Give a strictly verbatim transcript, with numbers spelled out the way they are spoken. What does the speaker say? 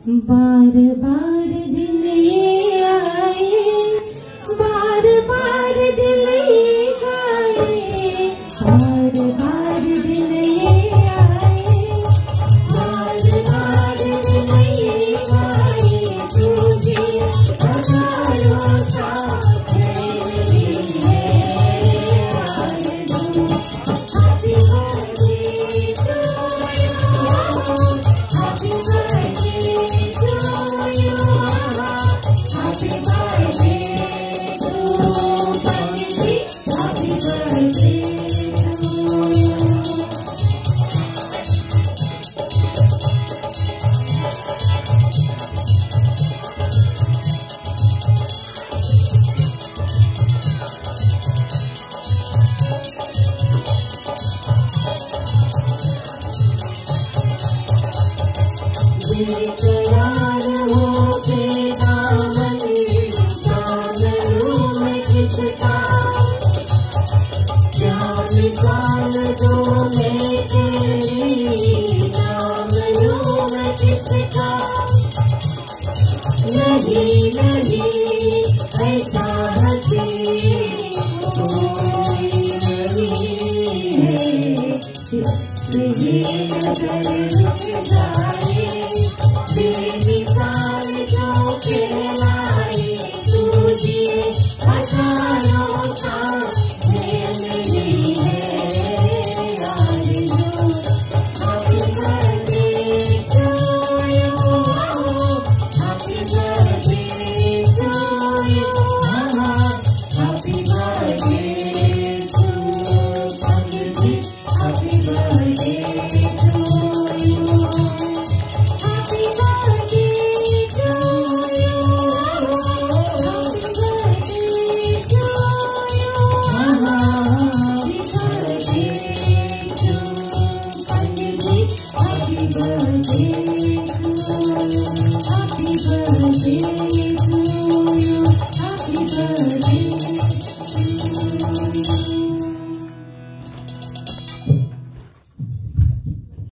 बार बार दिन ये आए, बार बार दिल ये गाए, बार बार दिन ये आए, बार बार दिन ये गाए, तुझे हजारों साथ मेरी है आरज़ू। Happy birthday to you, happy birthday to you, happy birthday to Pandit ji, happy birthday to you. बेकरार होके दामन जान लूं मैं किसका, क्या मिसाल दूं मैं तेरी, नाम लूं मैं किसका। नहीं नहीं ऐसा हंसी कोई नहीं है, जिससे ये नजर रुक जाए, बेमिसाल जो कहलाए, तुझे हजारों साथ मेरी है आरज़ू। Happy birthday to you, happy birthday to you, happy birthday to Pandit ji, happy birthday to you. Happy birthday to you, happy birthday to you, happy birthday to Pandit ji, happy birthday।